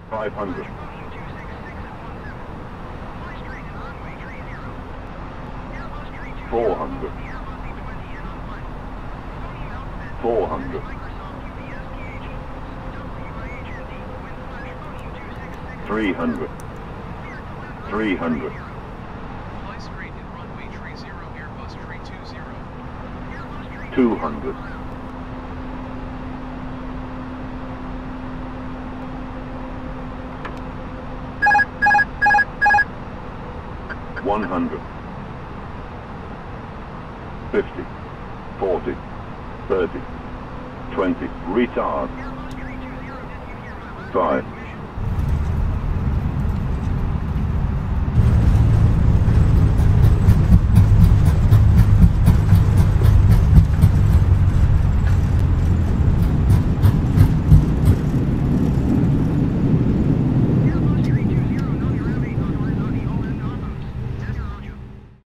500. 400. 400. 300. 300. Fly straight in runway 30, Airbus 320. 200. 100. 50. 40. 30. 20. Retard. 5.